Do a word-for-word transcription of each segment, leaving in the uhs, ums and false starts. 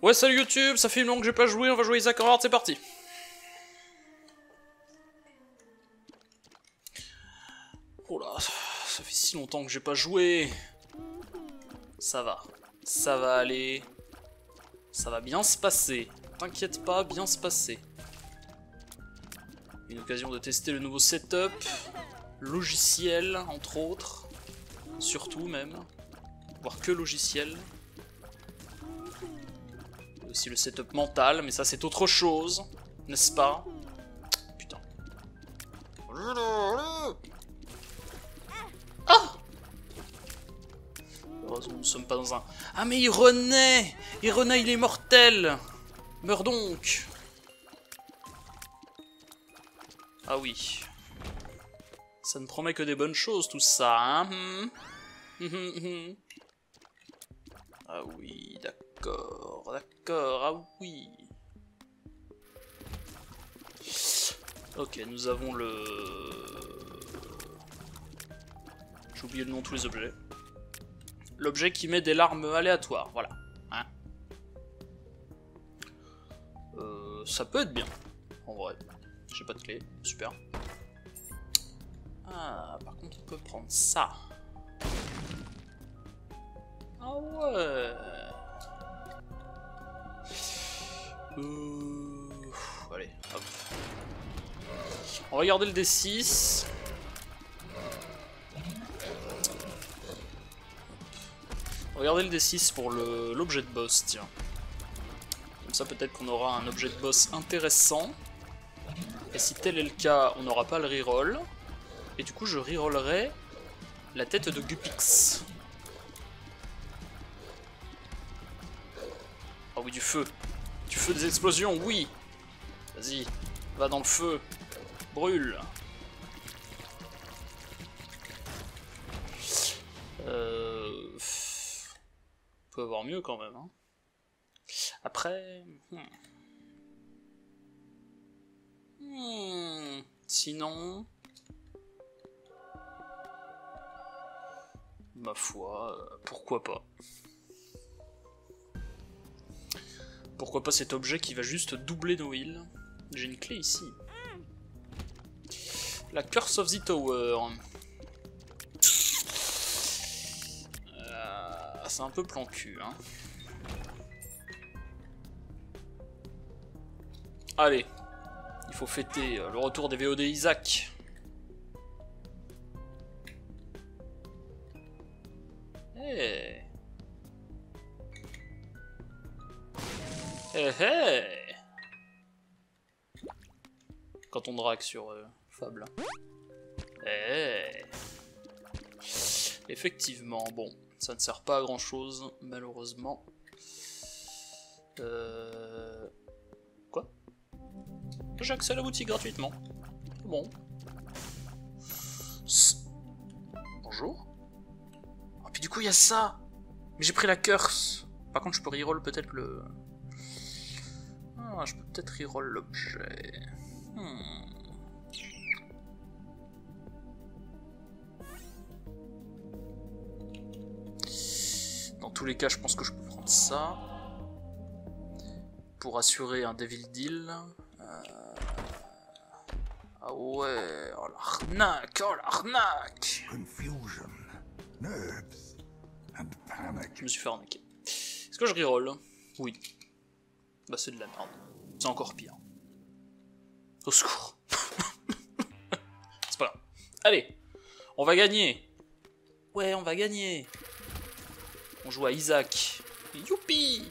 Ouais, salut YouTube, ça fait une longue que j'ai pas joué, on va jouer Isaac en hard, c'est parti. Oh là, ça fait si longtemps que j'ai pas joué. Ça va, ça va aller. Ça va bien se passer. T'inquiète pas, bien se passer. Une occasion de tester le nouveau setup. Logiciel, entre autres. Surtout même. Voire que logiciel. Et aussi le setup mental, mais ça c'est autre chose. N'est-ce pas? Putain. Ah! Heureusement, nous ne sommes pas dans un... Ah mais il renaît! Il renaît, il est mortel! Meurs donc! Ah oui. Ça ne promet que des bonnes choses tout ça, hein? Ah oui, d'accord, d'accord, ah oui. Ok, nous avons le... J'ai oublié le nom de tous les objets. L'objet qui met des larmes aléatoires, voilà. Hein, euh, ça peut être bien, en vrai. J'ai pas de clé, super. Ah, par contre, on peut prendre ça. Ah ouais. Euh... Allez, hop. On va regarder le D six. Regardez le D six pour l'objet de boss, tiens. Comme ça, peut-être qu'on aura un objet de boss intéressant. Et si tel est le cas, on n'aura pas le reroll. Et du coup, je rerollerai la tête de Gupix. Ah oui, du feu. Du feu, des explosions, oui. Vas-y, va dans le feu. Brûle. Euh... On peut avoir mieux quand même. Hein. Après... Hmm. Hmm. Sinon... Ma foi, euh, pourquoi pas. Pourquoi pas cet objet qui va juste doubler nos heals. J'ai une clé ici. La Curse of the Tower. Euh, C'est un peu plan cul, hein. Allez, il faut fêter le retour des V O D Isaac. Hey. Hey, hey. Quand on drague sur euh, Fable. Hey. Effectivement, bon, ça ne sert pas à grand chose, malheureusement. Euh... Quoi? J'ai accès à la boutique gratuitement. Bon. Bonjour. Oh, puis du coup, il y a ça. Mais j'ai pris la curse. Par contre, je peux reroll peut-être le... Ah, je peux peut-être reroll l'objet. Hmm. Dans tous les cas, je pense que je peux prendre ça. Pour assurer un Devil Deal. Euh... Ah ouais, oh l'arnaque, oh l'arnaque. Confusion, nerves, and panic. Je me suis fait arnaquer. Est-ce que je reroll? Oui. Bah c'est de la merde. C'est encore pire. Au secours. C'est pas grave. Allez, on va gagner. Ouais, on va gagner. On joue à Isaac. Youpi!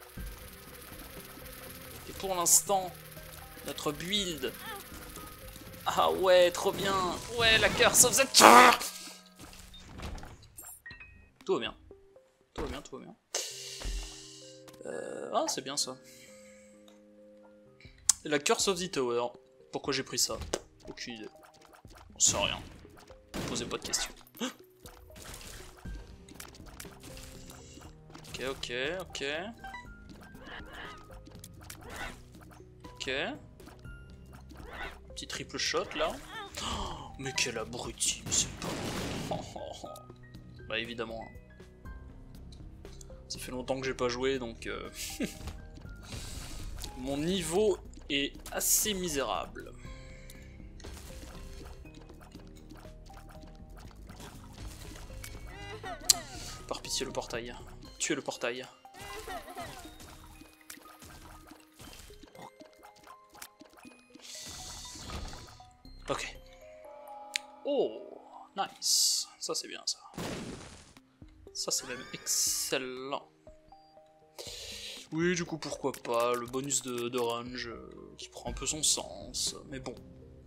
Et pour l'instant, notre build. Ah ouais, trop bien. Ouais, la Curse of the Tower. Tout va bien. Tout va bien, tout va bien. Euh... Ah, c'est bien ça. Et la Curse of the Tower. Pourquoi j'ai pris ça? Aucune idée. On sait rien. Posez pas de questions. Ok, ok, ok. Ok. Petit triple shot là. Oh, mais quel abruti, c'est pas... Bah évidemment. Ça fait longtemps que j'ai pas joué, donc euh... mon niveau est assez misérable. Par pitié, le portail. Tuez le portail. Ok. Oh, nice. Ça c'est bien ça. Ça c'est même excellent. Oui, du coup, pourquoi pas, le bonus de, de range euh, qui prend un peu son sens, mais bon.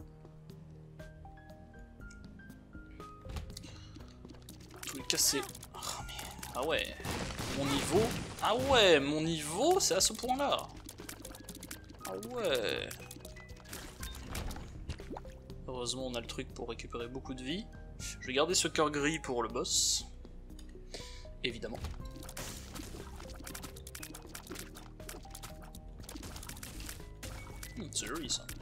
En tous les cas, c'est... Oh, mais... Ah ouais, mon niveau... Ah ouais, mon niveau, c'est à ce point-là. Ah ouais. Heureusement, on a le truc pour récupérer beaucoup de vie. Je vais garder ce cœur gris pour le boss. Évidemment. Hmm, c'est joli ça.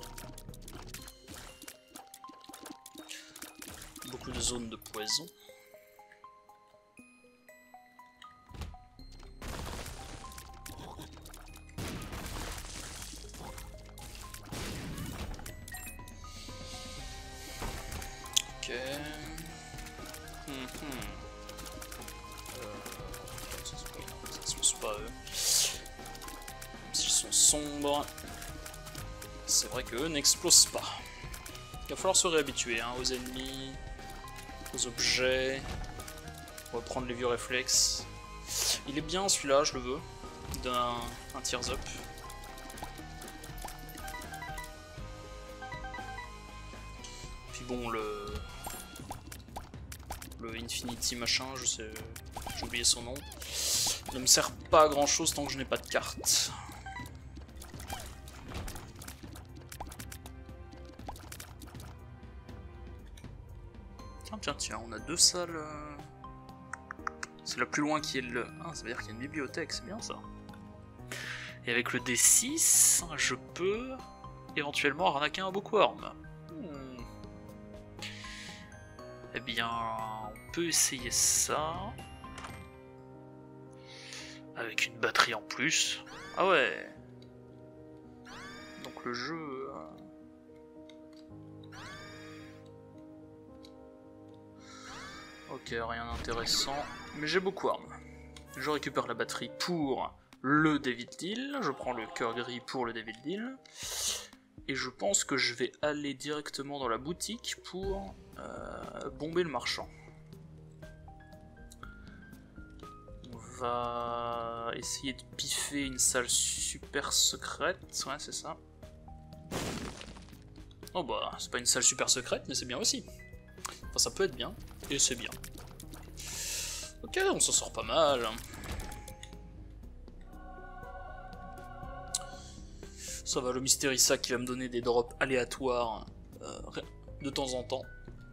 Beaucoup de zones de poison. Ok. Hmm, hmm. Euh, ça se passe pas, ça se passe pas eux. Même s'ils sont sombres, c'est vrai qu'eux n'explosent pas. Il va falloir se réhabituer hein, aux ennemis, aux objets, reprendre les vieux réflexes. Il est bien celui-là, je le veux, d'un un Tears Up. Puis bon, le le Infinity machin, je sais, j'ai oublié son nom, ne me sert pas à grand chose tant que je n'ai pas de carte. Tiens, tiens, tiens, on a deux salles. Euh... C'est la plus loin qui est le... Ah, ça veut dire qu'il y a une bibliothèque, c'est bien ça. Et avec le D six, je peux éventuellement arnaquer un bookworm. Hmm. Eh bien, on peut essayer ça. Avec une batterie en plus. Ah ouais. Donc le jeu... Ok, rien d'intéressant. Mais j'ai bookworm. Je récupère la batterie pour le Devil Deal. Je prends le cœur gris pour le Devil Deal. Et je pense que je vais aller directement dans la boutique pour euh, bomber le marchand. On va essayer de piffer une salle super secrète. Ouais, c'est ça. Oh bah, c'est pas une salle super secrète, mais c'est bien aussi. Enfin, ça peut être bien, et c'est bien. Ok, on s'en sort pas mal. Ça va, le Mysterissa qui va me donner des drops aléatoires euh, de temps en temps.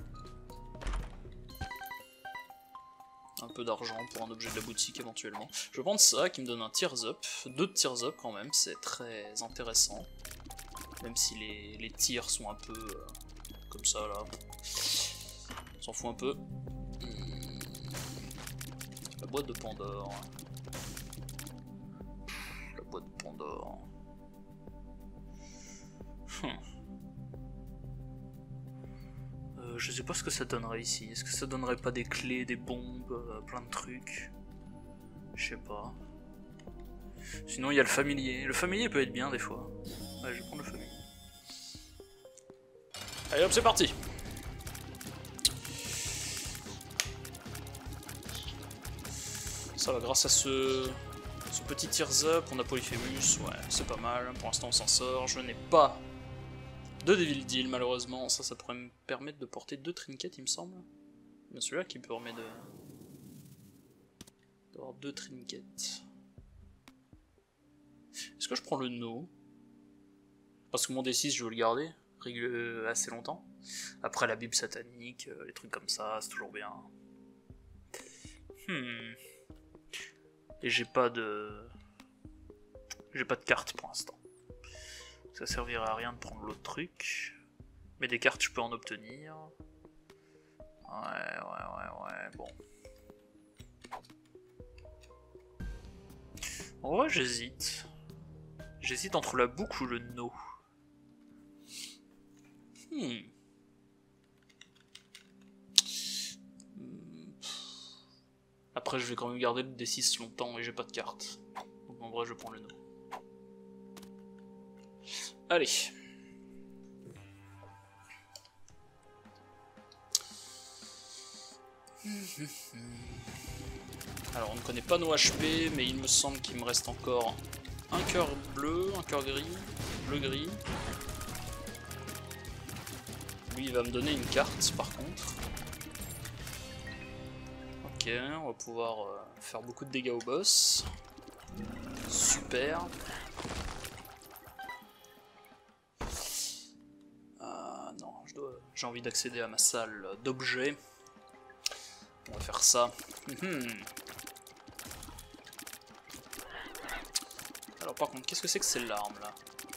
Un peu d'argent pour un objet de la boutique éventuellement. Je vais prendre ça qui me donne un Tears Up. Deux Tears Up quand même, c'est très intéressant. Même si les, les tirs sont un peu euh, comme ça là. On s'en fout un peu. La boîte de Pandore. La boîte de Pandore. Hum. Euh, je sais pas ce que ça donnerait ici. Est-ce que ça donnerait pas des clés, des bombes, euh, plein de trucs? Je sais pas. Sinon il y a le familier. Le familier peut être bien des fois. Ouais, je vais prendre le familier. Allez hop, c'est parti. Ça va, grâce à ce, ce petit Tears Up, on a Polyphemus, ouais, c'est pas mal, pour l'instant on s'en sort. Je n'ai pas de Devil Deal malheureusement, ça, ça pourrait me permettre de porter deux trinkets il me semble. Bien celui-là qui me permet de d'avoir deux trinkets. Est-ce que je prends le No? Parce que mon D six je veux le garder euh, assez longtemps. Après la Bible satanique, euh, les trucs comme ça, c'est toujours bien. Hmm... Et j'ai pas de... J'ai pas de carte pour l'instant. Ça servirait à rien de prendre l'autre truc. Mais des cartes, je peux en obtenir. Ouais, ouais, ouais, ouais, bon. En vrai, j'hésite. J'hésite entre la boucle ou le no. Hmm. Après, je vais quand même garder le D six longtemps et j'ai pas de carte. Donc en vrai, je prends le no. Allez. Alors, on ne connaît pas nos H P, mais il me semble qu'il me reste encore un cœur bleu, un cœur gris, bleu-gris. Lui, il va me donner une carte, par contre. Ok, on va pouvoir euh, faire beaucoup de dégâts au boss. Super. Ah non, je dois... j'ai envie d'accéder à ma salle d'objets. On va faire ça. Alors par contre, qu'est-ce que c'est que ces larmes là?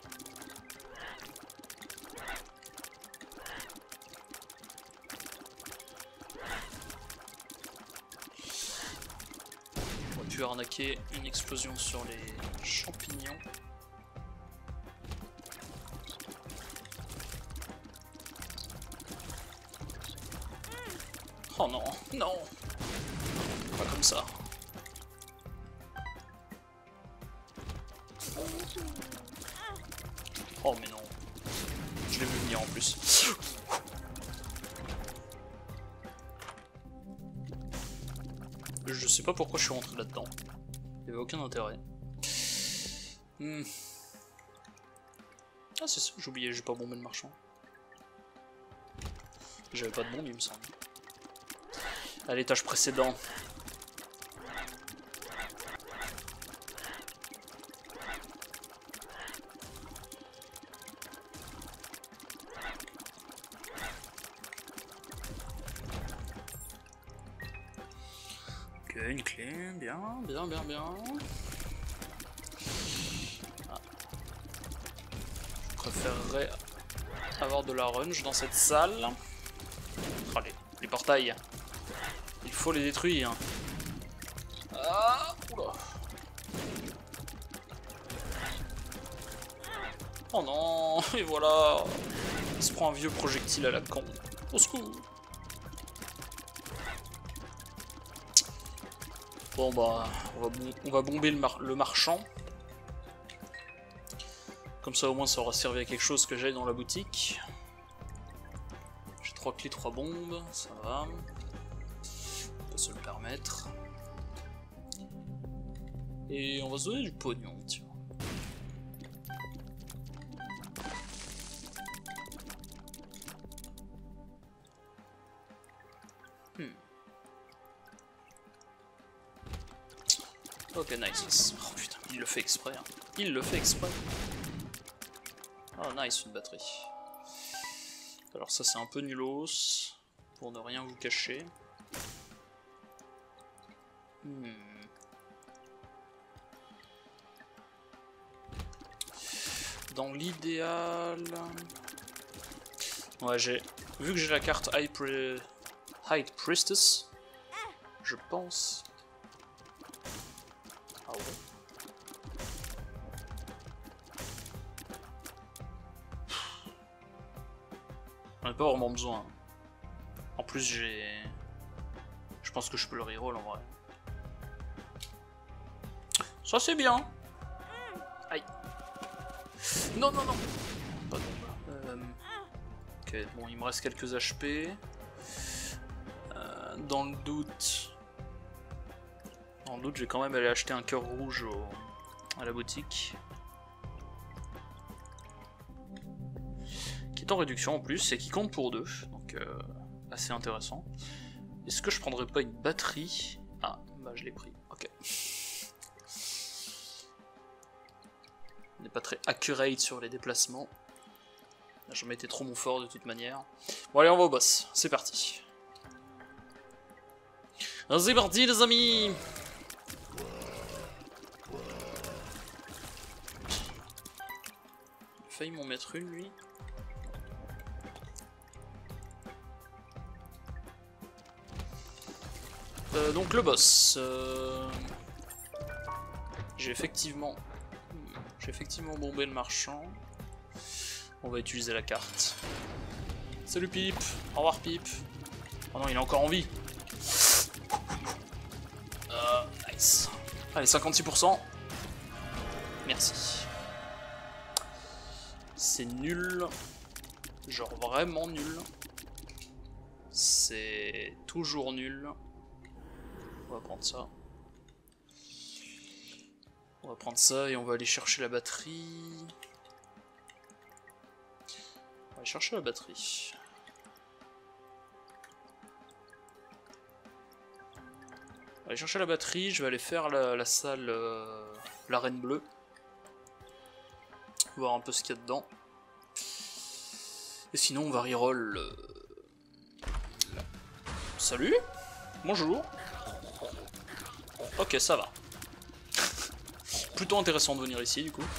On va pu arnaquer une explosion sur les champignons. Oh non, non! Pas comme ça. Oh mais non. Je l'ai vu venir en plus. Je sais pas pourquoi je suis rentré là-dedans. Il n'y avait aucun intérêt. Hmm. Ah c'est ça, j'ai oublié, j'ai pas bombé le marchand. J'avais pas de bombe il me semble. À l'étage précédent. Ok, une clé, bien, bien, bien, bien. Ah. Je préférerais avoir de la runge dans cette salle. Oh, les, les portails. Il faut les détruire. Ah, oula. Oh non, et voilà. Il se prend un vieux projectile à la con. Au secours. Bon bah, on va, bon, on va bomber le, mar le marchand. Comme ça au moins ça aura servi à quelque chose que j'aille dans la boutique. J'ai trois clés, trois bombes, ça va. On peut se le permettre. Et on va se donner du pognon, tiens. Hmm. Ok, nice. Oh putain, il le fait exprès. Hein. Il le fait exprès. Oh, nice, une batterie. Alors ça, c'est un peu nulos, pour ne rien vous cacher. Hmm. Dans l'idéal... Ouais, j'ai... Vu que j'ai la carte High, Pri... High Priestess, je pense... Ah ouais. J'en ai pas vraiment besoin. En plus, j'ai... Je pense que je peux le reroll en vrai. Ça c'est bien. Aïe. Non, non, non. Pas de bombe. Euh... Ok, bon, il me reste quelques H P. Euh, dans le doute... Dans le doute, je vais quand même aller acheter un cœur rouge au... à la boutique. Qui est en réduction en plus, et qui compte pour deux. Donc, euh, assez intéressant. Est-ce que je prendrais pas une batterie? Ah, bah je l'ai pris. Ok. On n'est pas très accurate sur les déplacements. J'en mettais trop mon fort de toute manière. Bon allez, on va au boss. C'est parti. C'est parti les amis. J'ai failli m'en mettre une lui. Euh, donc le boss. Euh... J'ai effectivement... J'ai effectivement bombé le marchand. On va utiliser la carte. Salut Pipe. Au revoir Pipe. Oh non, il est encore en vie. Euh, nice. Allez, cinquante-six pour cent. Merci. C'est nul. Genre vraiment nul. C'est toujours nul. On va prendre ça. On va prendre ça et on va aller chercher la batterie. On va aller chercher la batterie. On va aller chercher la batterie, je vais aller faire la, la salle, euh, l'arène bleue. Voir un peu ce qu'il y a dedans. Et sinon on va reroll. Euh... Salut. Bonjour. Ok, ça va. Plutôt intéressant de venir ici du coup.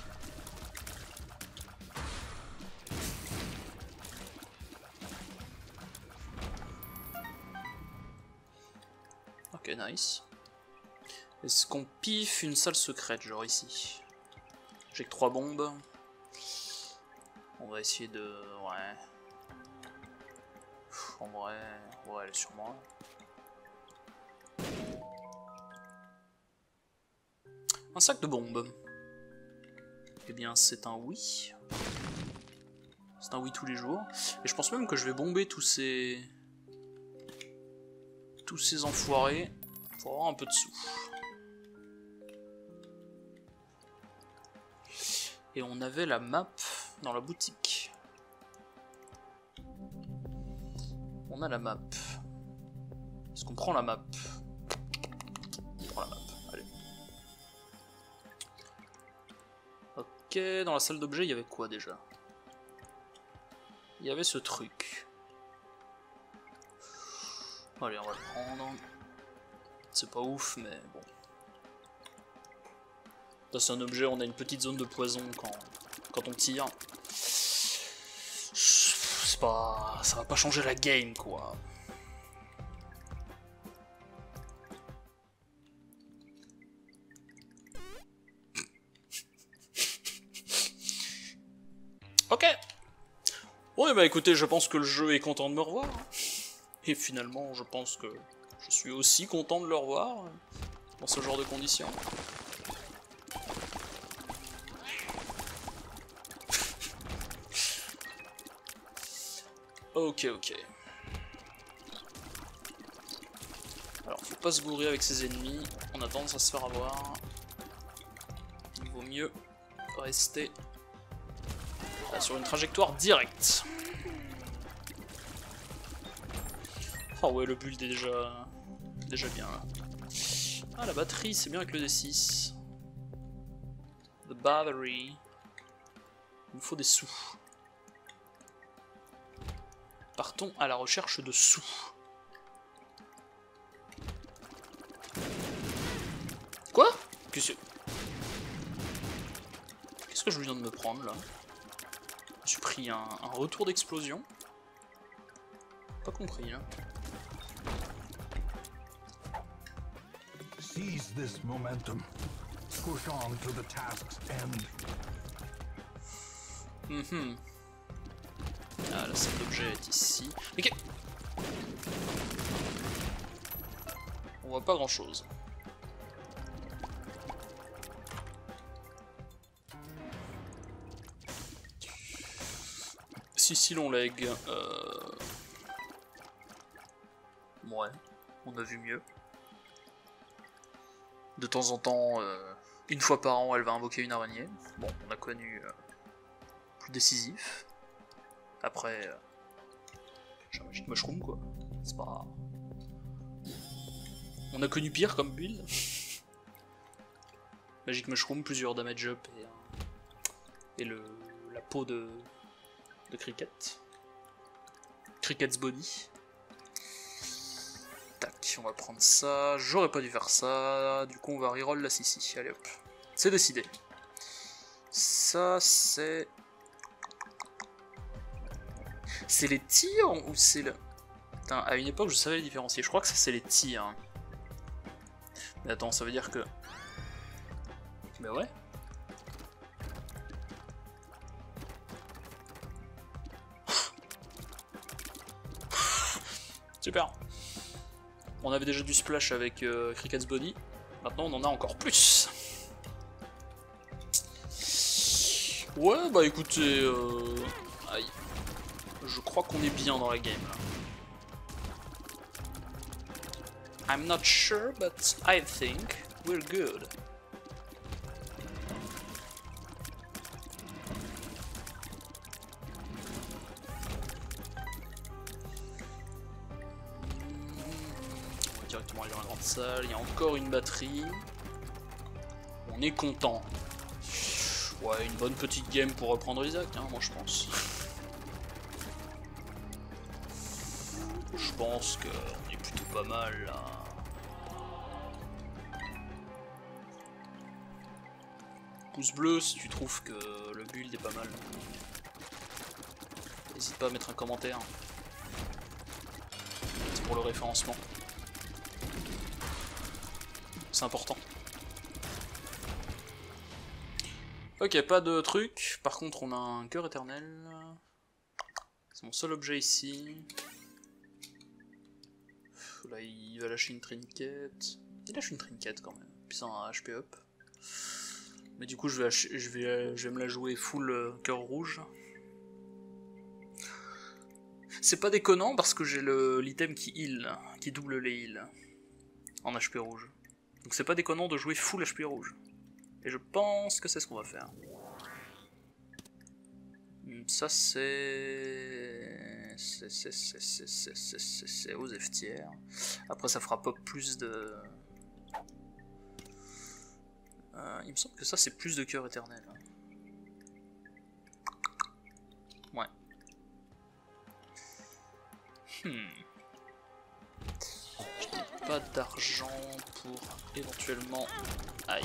Ok, nice. Est-ce qu'on piffe une salle secrète, genre ici? J'ai que trois bombes. On va essayer de... Ouais. En vrai, ouais, elle est sur moi. Un sac de bombes. Eh bien, c'est un oui. C'est un oui tous les jours. Et je pense même que je vais bomber tous ces... Tous ces enfoirés. Pour avoir un peu de sous. Et on avait la map dans la boutique. On a la map. Est-ce qu'on prend la map? On prend la map, allez. Ok, dans la salle d'objets, il y avait quoi déjà? Il y avait ce truc. Allez, on va le prendre. C'est pas ouf, mais bon. Ça, c'est un objet, on a une petite zone de poison quand, quand on tire. C'est pas... Ça va pas changer la game, quoi. Ok. Bon, et bah écoutez, je pense que le jeu est content de me revoir. Et finalement, je pense que je suis aussi content de le revoir dans ce genre de conditions. Ok, ok. Alors, faut pas se gourer avec ses ennemis, on a tendance à se faire avoir. Il vaut mieux rester là, sur une trajectoire directe. Oh ouais, le build est déjà, déjà bien là. Ah, la batterie, c'est bien avec le D six. The battery. Il me faut des sous. Partons à la recherche de sous. Quoi? Qu'est-ce que... Qu'est-ce que je viens de me prendre là? Je me suis pris un, un retour d'explosion. Pas compris là. Seize this momentum. Push on to the task's end. Mhm. Ah, la salle d'objet est ici. Ok. On voit pas grand chose. Si si l'on leg. Euh... Ouais, on a vu mieux. De temps en temps, euh, une fois par an, elle va invoquer une araignée. Bon, on a connu euh, plus décisif. Après, euh, j'ai un Magic Mushroom quoi. C'est pas... On a connu pire comme build. Magic Mushroom, plusieurs damage up et, euh, et le, la peau de, de Cricket. Cricket's body. Tac, on va prendre ça. J'aurais pas dû faire ça. Du coup, on va reroll la Sissi. Allez hop. C'est décidé. Ça, c'est... C'est les tirs ou c'est le... Putain, à une époque, je savais les différencier. Je crois que ça, c'est les tirs. Mais attends, ça veut dire que... Mais ouais. Super. On avait déjà du splash avec euh, Cricket's Body. Maintenant on en a encore plus. Ouais bah écoutez, euh... aïe. Je crois qu'on est bien dans la game là. I'm not sure but I think we're good. On va directement aller dans la grande salle, il y a encore une batterie. On est content. Ouais, une bonne petite game pour reprendre Isaac, hein, moi je pense. Je pense qu'on est plutôt pas mal là. Pouce bleu si tu trouves que le build est pas mal. N'hésite pas à mettre un commentaire. C'est pour le référencement. C'est important. Ok, pas de truc. Par contre, on a un cœur éternel. C'est mon seul objet ici. Là, il va lâcher une trinket. Il lâche une trinket quand même. Puis c'est un H P up. Mais du coup, je vais, je vais, je vais me la jouer full euh, cœur rouge. C'est pas déconnant parce que j'ai l'item qui heal, qui double les heals en H P rouge. Donc c'est pas déconnant de jouer full H P rouge. Et je pense que c'est ce qu'on va faire. Ça c'est... C'est aux F-tiers. Après ça fera pas plus de... Euh, il me semble que ça c'est plus de cœur éternel. Ouais. Hmm. Je n'ai pas d'argent pour éventuellement... Aïe.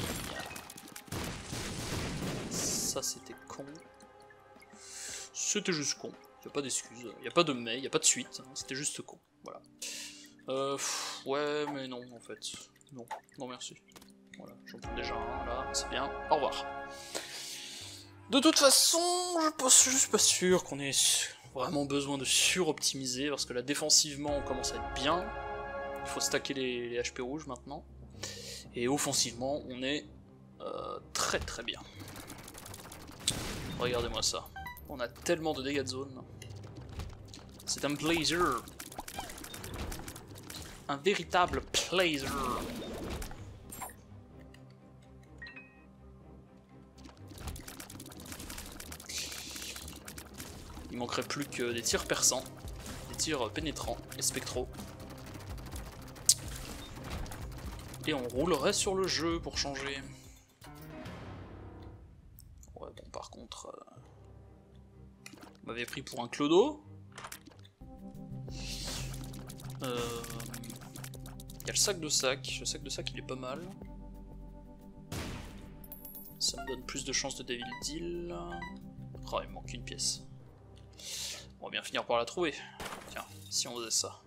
Ça c'était con. C'était juste con. Il n'y a pas d'excuses. Il n'y a pas de mais, il n'y a pas de suite. C'était juste con. Voilà. Euh, pff, ouais, mais non en fait. Non, non merci. Voilà, j'en prends déjà un là, c'est bien. Au revoir. De toute façon, je suis pas sûr qu'on ait vraiment besoin de suroptimiser parce que là défensivement on commence à être bien. Il faut stacker les, les H P rouges maintenant. Et offensivement on est euh, très très bien. Regardez-moi ça. On a tellement de dégâts de zone. C'est un plaisir. Un véritable plaisir. Il manquerait plus que des tirs perçants, des tirs pénétrants et spectraux. Et on roulerait sur le jeu pour changer. Ouais bon par contre... Euh... On m'avait pris pour un clodo. Euh... Il y a le sac de sac. Le sac de sac il est pas mal. Ça me donne plus de chances de Devil Deal. Oh il me manque une pièce. On va bien finir par la trouver. Tiens, si on faisait ça.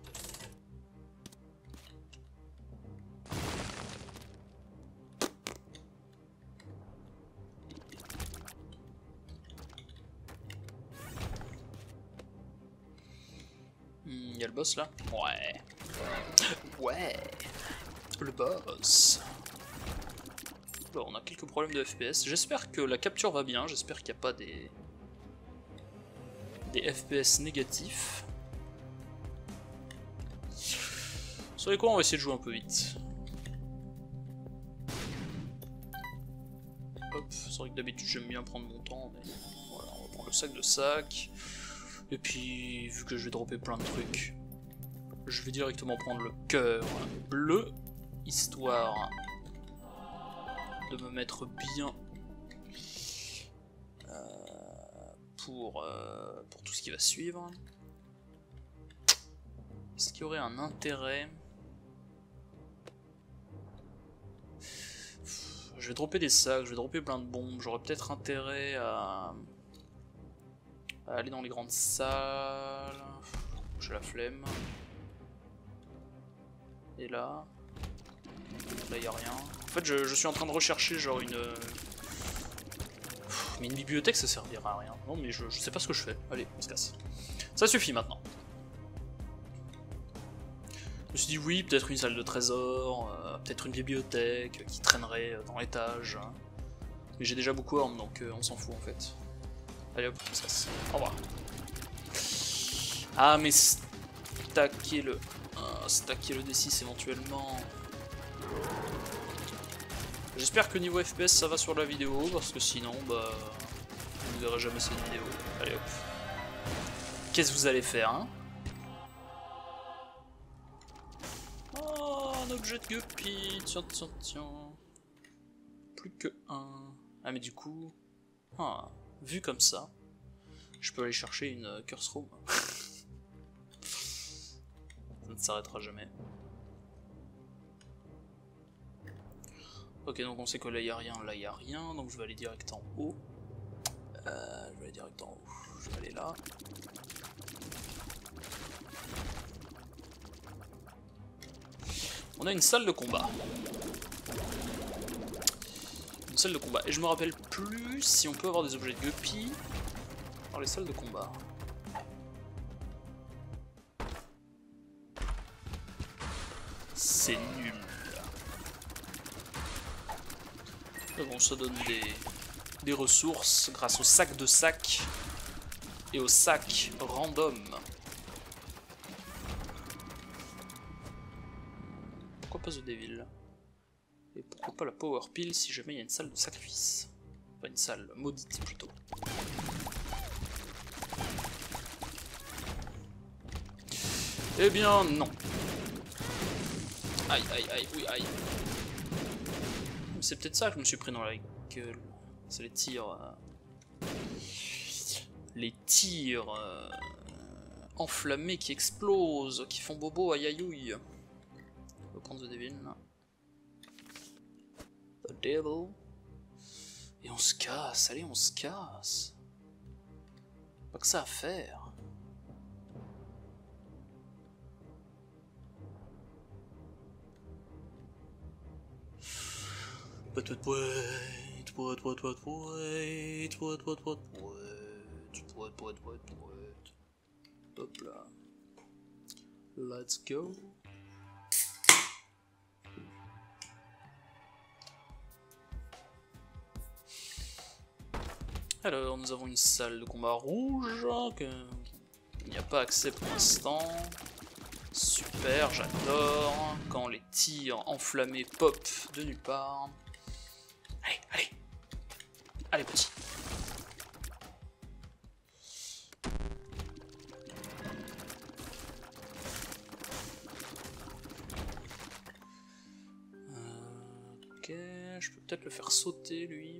Il hmm, y a le boss là? Ouais. Ouais. Le boss. Alors, on a quelques problèmes de F P S. J'espère que la capture va bien. J'espère qu'il n'y a pas des... des F P S négatifs. Vous savez quoi, on va essayer de jouer un peu vite. Hop, c'est vrai que d'habitude j'aime bien prendre mon temps, mais voilà, on va prendre le sac de sac. Et puis, vu que je vais dropper plein de trucs, je vais directement prendre le cœur bleu, histoire de me mettre bien Pour, euh, pour tout ce qui va suivre. Est-ce qu'il y aurait un intérêt? Je vais dropper des sacs, je vais dropper plein de bombes. J'aurais peut-être intérêt à... à aller dans les grandes salles. J'ai la flemme. Et là, là il n'y a rien. fait, je, je suis en train de rechercher genre une... Mais une bibliothèque, ça servira à rien. Non, mais je, je sais pas ce que je fais. Allez, on se casse. Ça suffit maintenant. Je me suis dit oui, peut-être une salle de trésor, euh, peut-être une bibliothèque qui traînerait dans l'étage. Hein. Mais j'ai déjà beaucoup d'armes, donc euh, on s'en fout en fait. Allez hop, on se casse. Au revoir. Ah, mais stacker le... Ah, stacker le D six éventuellement... J'espère que niveau F P S ça va sur la vidéo, parce que sinon, bah, vous ne verrez jamais cette vidéo. Allez hop. Qu'est-ce que vous allez faire, hein? Oh, un objet de guppy, tiens, tiens, tiens. Plus que un. Ah, mais du coup, ah, vu comme ça, je peux aller chercher une curse room. Ça ne s'arrêtera jamais. Ok, donc on sait que là il n'y a rien, là il n'y a rien, donc je vais aller direct en haut. Euh, je vais aller direct en haut, je vais aller là. On a une salle de combat. Une salle de combat, et je me rappelle plus si on peut avoir des objets de guppy dans les salles de combat. C'est nul. Mais bon, ça donne des, des ressources grâce au sac de sac et au sac random. Pourquoi pas The Devil? Et pourquoi pas la Power Pill si jamais il y a une salle de sacrifice? Enfin, une salle maudite plutôt. Eh bien, non. Aïe, aïe, aïe, oui, aïe. C'est peut-être ça que je me suis pris dans la gueule. C'est les tirs... Euh... Les tirs... Euh... enflammés qui explosent, qui font bobo, aïe aïe aïe. On va prendre The Devil. The Devil. Et on se casse, allez, on se casse. Pas que ça à faire. Wait, wait, wait, wait, wait, wait, wait, wait, wait, wait, wait, wait, wait, wait. Hop là. Let's go. Alors, nous avons une salle de combat rouge, que il n'y a pas accès pour l'instant. Super, j'adore. Quand les tirs enflammés pop de nulle part. Allez, allez. Allez, petit. Euh, ok, je peux peut-être le faire sauter, lui.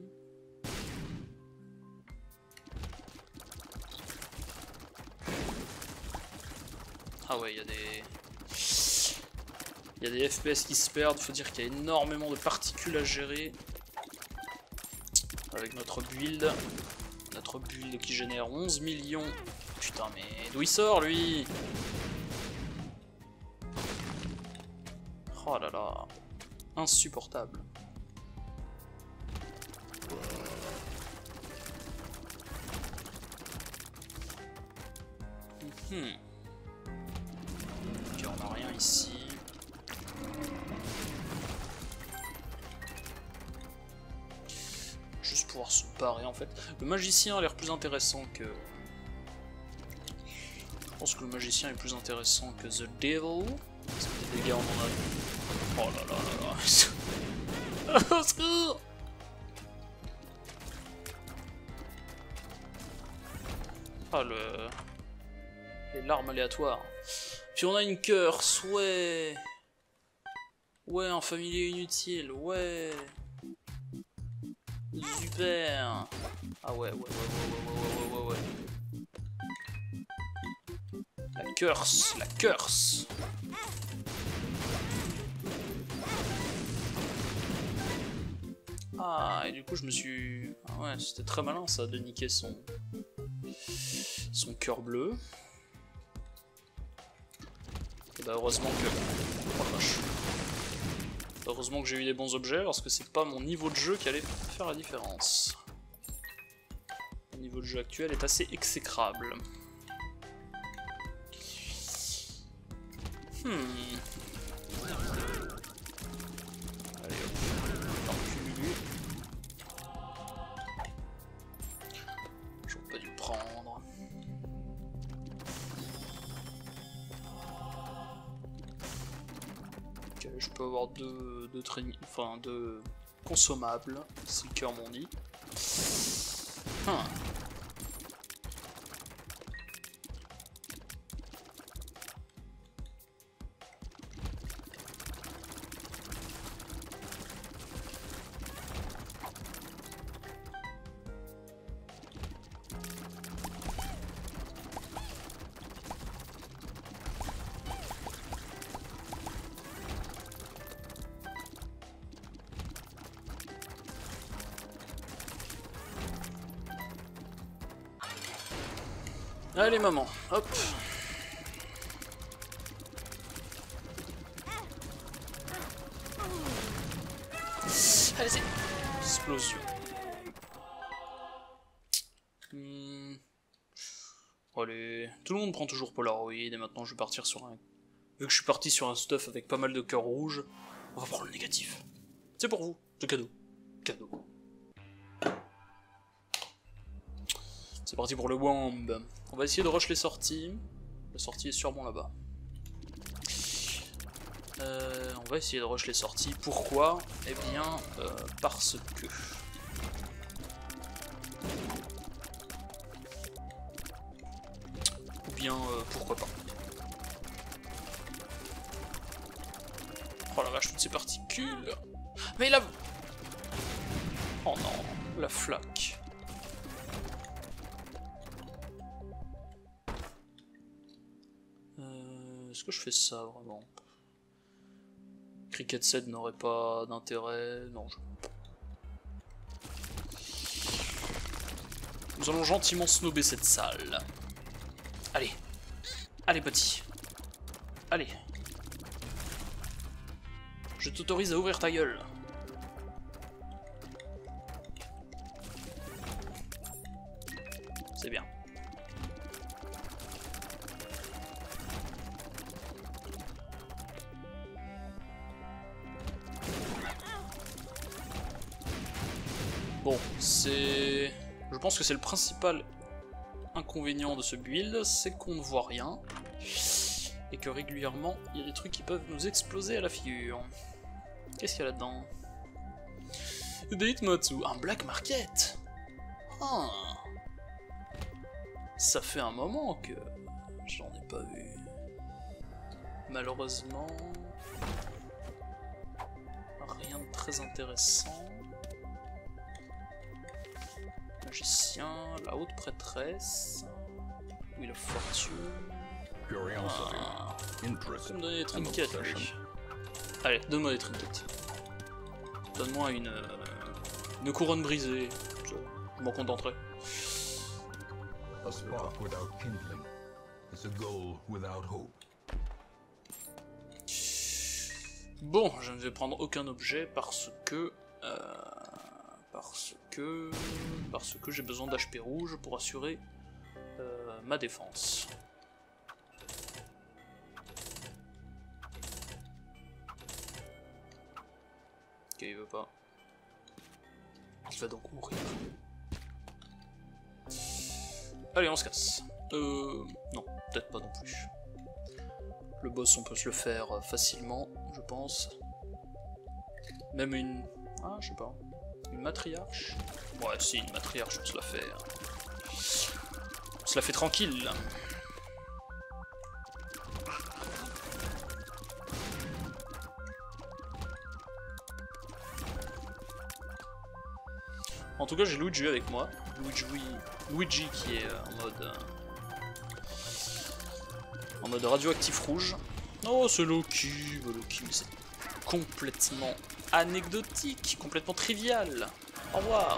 Ah ouais, il y a des... Il y a des F P S qui se perdent, faut dire qu'il y a énormément de particules à gérer. Avec notre build. Notre build qui génère onze millions. Putain, mais d'où il sort, lui? Oh là là. Insupportable. Hmm. Ok, on n'a rien ici. Juste pouvoir se parer en fait. Le magicien a l'air plus intéressant que... Je pense que le magicien est plus intéressant que The Devil. Parce que des dégâts on en a... Oh là là là là. Au secours! Ah le... Les larmes aléatoires. Puis on a une curse, ouais. Ouais, un familier inutile, ouais. Super. Ah ouais, ouais, ouais, ouais, ouais, ouais, ouais, ouais. La curse, la curse. Ah, et du coup je me suis... Ah ouais, c'était très malin ça, de niquer son... Son cœur bleu. Et bah heureusement que... Oh vache. Heureusement que j'ai eu des bons objets, parce que c'est pas mon niveau de jeu qui allait faire la différence. Mon niveau de jeu actuel est assez exécrable. Hmm. Allez hop, l'enculé. J'aurais pas dû le prendre. Ok, je peux avoir deux, deux training, enfin deux consommables, si le cœur m'en dit. Hmm. Allez maman, hop. Allez-y. Explosion. Hmm. Allez, tout le monde prend toujours Polaroid et maintenant je vais partir sur un... Vu que je suis parti sur un stuff avec pas mal de cœurs rouges, on va prendre le négatif. C'est pour vous, ce cadeau. Cadeau. C'est parti pour le Womb. On va essayer de rush les sorties. La sortie est sûrement là-bas. Euh, on va essayer de rush les sorties. Pourquoi? Eh bien, euh, parce que... Ou bien, euh, pourquoi pas. Oh la vache, toutes ces particules. Mais la... Oh non, la flaque. Est-ce que je fais ça vraiment? Cricket sept n'aurait pas d'intérêt. Non, je... Nous allons gentiment snobber cette salle. Allez. Allez, petit. Allez. Je t'autorise à ouvrir ta gueule. C'est bien. Bon, c'est... Je pense que c'est le principal inconvénient de ce build, c'est qu'on ne voit rien. Et que régulièrement, il y a des trucs qui peuvent nous exploser à la figure. Qu'est-ce qu'il y a là-dedans? Datematsu, un black market. Ah. Ça fait un moment que j'en ai pas vu. Malheureusement... Rien de très intéressant. Magicien, la haute prêtresse, oui, la fortune. Ah, il peut me donner des trinkets, lui. Allez, donne-moi des trinkets. Donne-moi une, euh, une couronne brisée. Je m'en contenterai. Bon, je ne vais prendre aucun objet parce que... Euh, Parce que... Parce que j'ai besoin d'H P rouge pour assurer euh, ma défense. Ok, il veut pas. Il va donc mourir. Allez, on se casse. Euh... Non, peut-être pas non plus. Le boss, on peut se le faire facilement, je pense. Même une... Ah, je sais pas. Une matriarche? Ouais, si, une matriarche, on se la fait. On se la fait tranquille. En tout cas, j'ai Luigi avec moi. Luigi, Luigi qui est en mode... Euh, en mode radioactif rouge. Oh, c'est Loki, Loki, mais c'est complètement anecdotique, complètement trivial. Au revoir.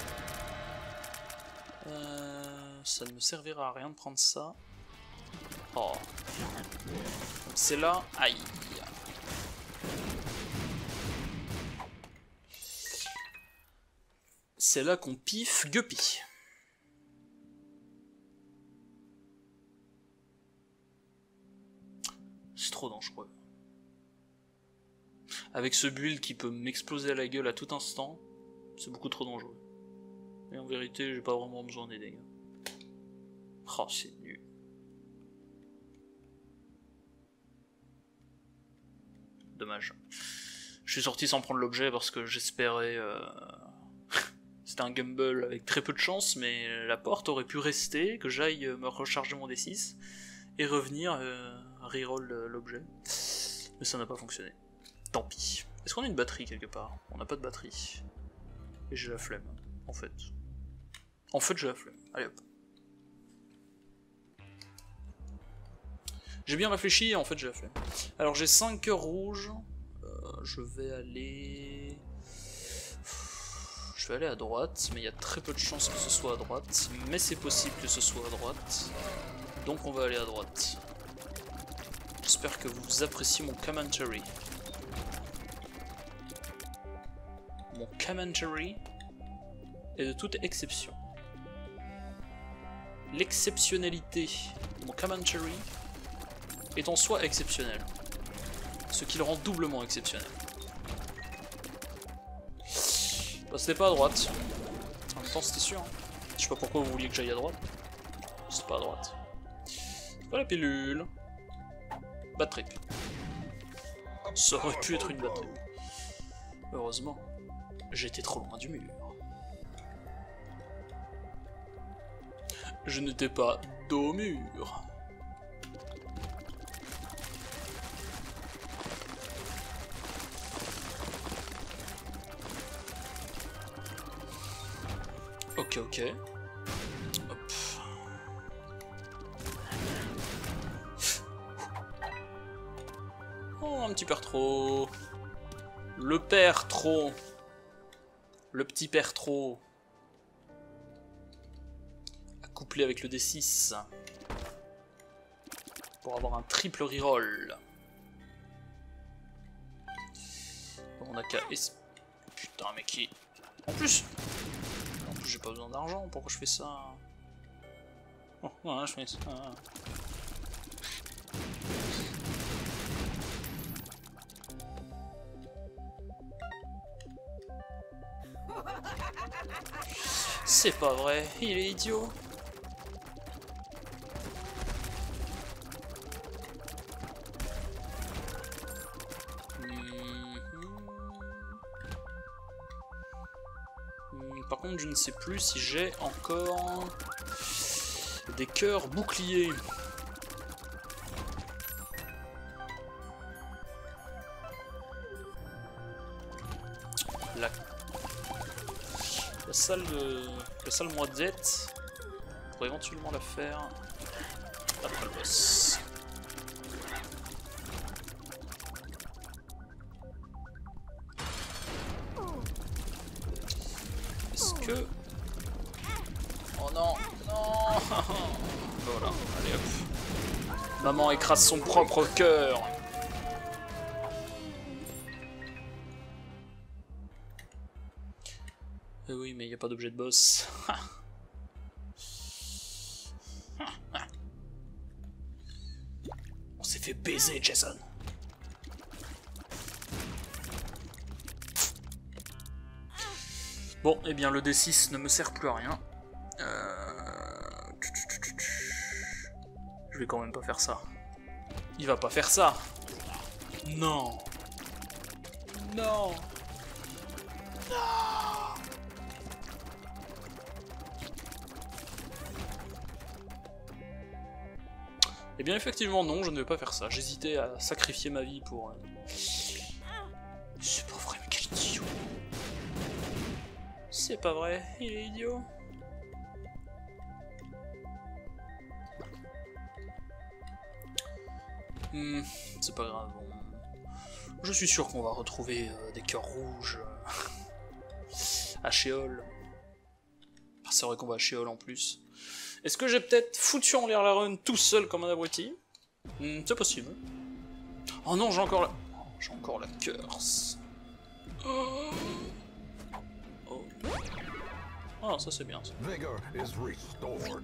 Euh, ça ne me servira à rien de prendre ça. Oh. C'est là. Aïe. c'est là qu'on piffe Guppy. C'est trop dangereux. Avec ce build qui peut m'exploser à la gueule à tout instant, c'est beaucoup trop dangereux. Et en vérité, j'ai pas vraiment besoin des dégâts. Oh, c'est nul. Dommage. Je suis sorti sans prendre l'objet parce que j'espérais... Euh... C'était un gamble avec très peu de chance, mais la porte aurait pu rester, que j'aille me recharger mon D six, et revenir euh, reroll l'objet. Mais ça n'a pas fonctionné. Tant pis. Est-ce qu'on a une batterie quelque part? On n'a pas de batterie. Et j'ai la flemme, en fait. En fait, j'ai la flemme. Allez hop. J'ai bien réfléchi, en fait, j'ai la flemme. Alors, j'ai cinq cœurs rouges. Euh, je vais aller... Je vais aller à droite, mais il y a très peu de chances que ce soit à droite. Mais c'est possible que ce soit à droite. Donc on va aller à droite. J'espère que vous appréciez mon commentary. Mon commentary est de toute exception. L'exceptionnalité de mon commentary est en soi exceptionnelle. Ce qui le rend doublement exceptionnel. Bah, c'était pas à droite. En même temps, c'était sûr. Hein. Je sais pas pourquoi vous vouliez que j'aille à droite. C'est pas à droite. C'est pas la pilule. Bad trip. Ça aurait pu être une bad trip. Heureusement, j'étais trop loin du mur. Je n'étais pas dos au mur. Ok, ok. Hop. Oh, un petit père trop. Le père trop. Le petit père trop. Accouplé avec le D six. Pour avoir un triple reroll. On a qu'à... Putain, mais qui... En plus... J'ai pas besoin d'argent, pourquoi je fais ça? Oh, ouais, je fais ça. C'est pas vrai, il est idiot. Par contre, je ne sais plus si j'ai encore des cœurs boucliers. La, la salle de la salle moisette pour éventuellement la faire après le boss. Que... Oh non, non. Voilà, allez hop. Maman écrase son propre cœur. Eh oui, mais il n'y a pas d'objet de boss. On s'est fait baiser, Jason. Bon, eh bien le D six ne me sert plus à rien. Euh... Je vais quand même pas faire ça. Il va pas faire ça. Non. Non. Non. Eh bien effectivement non, je ne vais pas faire ça. J'hésitais à sacrifier ma vie pour... C'est pas vrai, mais quel idiot. C'est pas vrai, il est idiot. Hmm, c'est pas grave. Je suis sûr qu'on va retrouver euh, des cœurs rouges euh, à Sheol. Ah, c'est vrai qu'on va à Sheol en plus. Est-ce que j'ai peut-être foutu en l'air la run tout seul comme un abruti? hmm, C'est possible. Oh non, j'ai encore la... Oh, j'ai encore la curse. Oh. Oh. Ah, ça c'est bien ça. Vigor is restored.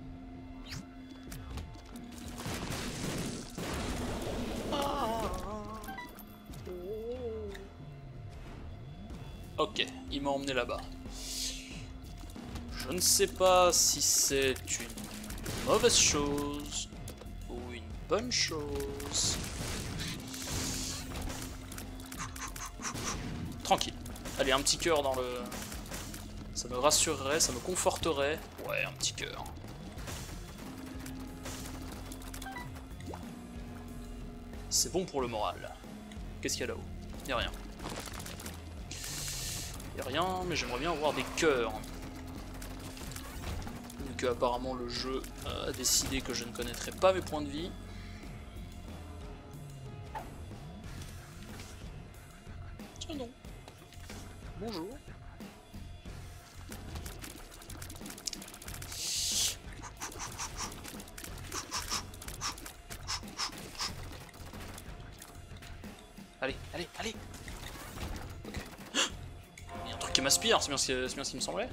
Ok, il m'a emmené là-bas. Je ne sais pas si c'est une mauvaise chose ou une bonne chose. Tranquille. Allez, un petit cœur dans le... Ça me rassurerait, ça me conforterait. Ouais, un petit cœur. C'est bon pour le moral. Qu'est-ce qu'il y a là-haut? Y'a rien. Y'a rien, mais j'aimerais bien avoir des cœurs. Vu que apparemment le jeu a décidé que je ne connaîtrais pas mes points de vie. Tiens non. Bonjour. Allez, allez, allez. Ok. Il y a un truc qui m'aspire, c'est bien, ce bien ce qui me semblait.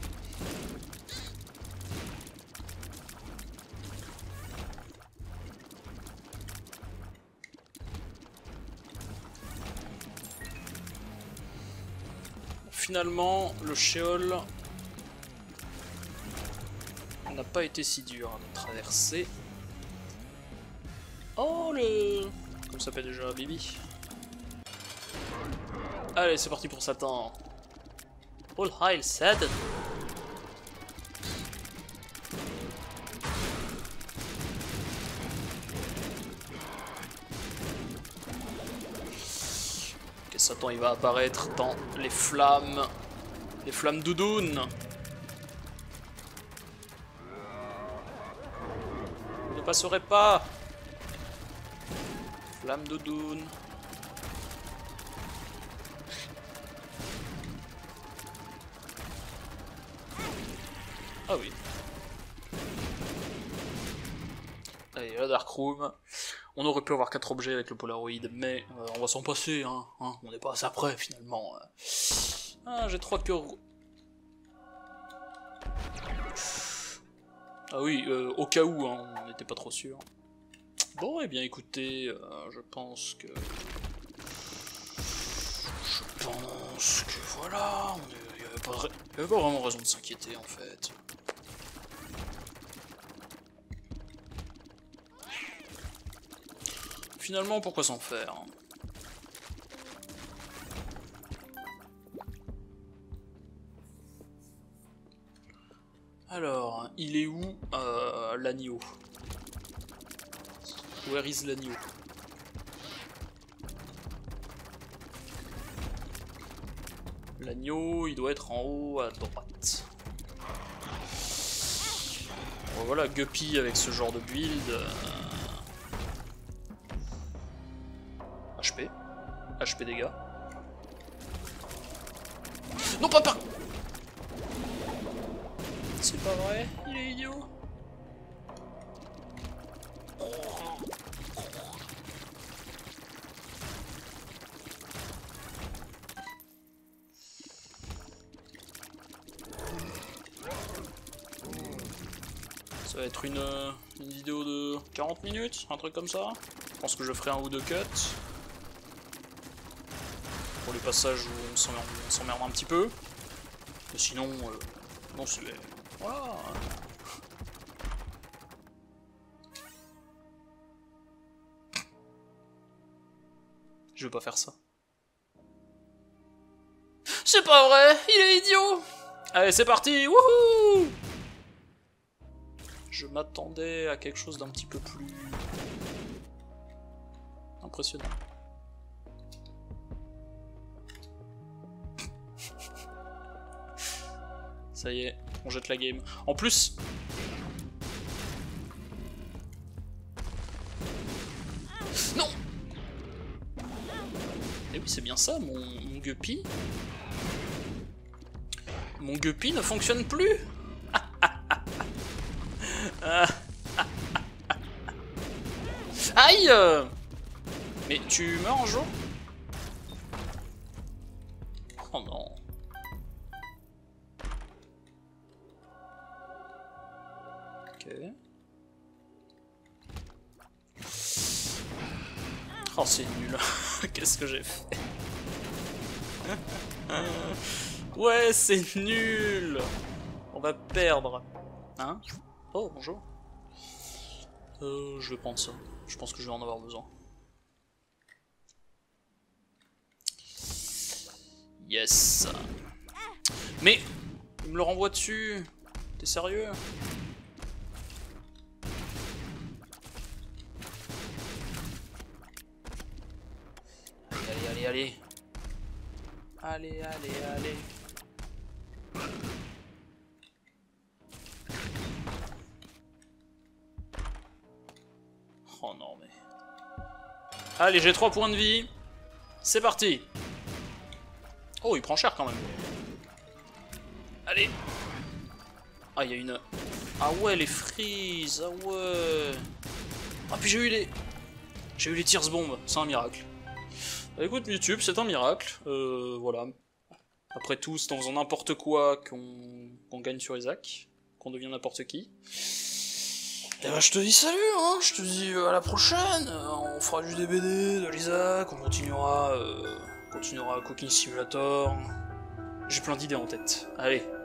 Finalement, le Sheol n'a pas été si dur à traverser. Oh le... Comme ça s'appelle déjà Bibi. Allez, c'est parti pour Satan. All Hail Satan. Ok, Satan il va apparaître dans les flammes. Les flammes doudounes. Vous ne passerez pas. Flamme doudoune. Ah oui. Allez, la Dark Room. On aurait pu avoir quatre objets avec le Polaroid, mais euh, on va s'en passer, hein, hein. On n'est pas assez près finalement. Ah, j'ai trois cœurs. Ah oui, euh, au cas où, hein, on n'était pas trop sûr. Bon, eh bien écoutez, euh, je pense que... Je pense que voilà, il n'y avait, pas... avait pas vraiment raison de s'inquiéter en fait. Finalement, pourquoi s'en faire? Alors, il est où euh, l'agneau? Where is l'agneau? L'agneau, il doit être en haut à droite. Bon, voilà, Guppy avec ce genre de build. Euh... H P. H P dégâts. Non, pas par... C'est pas vrai, il est idiot. Ça va être une, une vidéo de quarante minutes, un truc comme ça. Je pense que je ferai un ou deux cuts. Pour les passages où on s'emmerde un petit peu. Mais sinon, euh, non c'est... Voilà. Je vais pas faire ça. C'est pas vrai, il est idiot. Allez, c'est parti, wouhou. Je m'attendais à quelque chose d'un petit peu plus... impressionnant. Ça y est, on jette la game. En plus... Non. Et oui, c'est bien ça, mon, mon Guppy. Mon Guppy ne fonctionne plus. Aïe. Mais tu meurs un jour? Oh non. Ok. Oh, c'est nul. Qu'est-ce que j'ai fait? Ouais, c'est nul. On va perdre. Hein? Oh, bonjour. Euh, je vais prendre ça. Je pense que je vais en avoir besoin. Yes. Mais, il me le renvoie dessus. T'es sérieux? Allez, allez, allez. Allez, allez, allez. Oh non, mais... Allez, j'ai trois points de vie. C'est parti. Oh, il prend cher quand même. Allez. Ah, il y a une... Ah ouais, les freeze. Ah ouais. Ah, puis j'ai eu les... J'ai eu les tirs bombes. C'est un miracle. Bah, écoute, YouTube, c'est un miracle. Euh, voilà. Après tout, c'est en faisant n'importe quoi qu'on qu'on gagne sur Isaac. Qu'on devient n'importe qui. Et bah, je te dis salut, hein. Je te dis euh, à la prochaine. Euh, on fera du D B D de l'Isaac. On continuera... Euh, on continuera Cooking Simulator. J'ai plein d'idées en tête. Allez.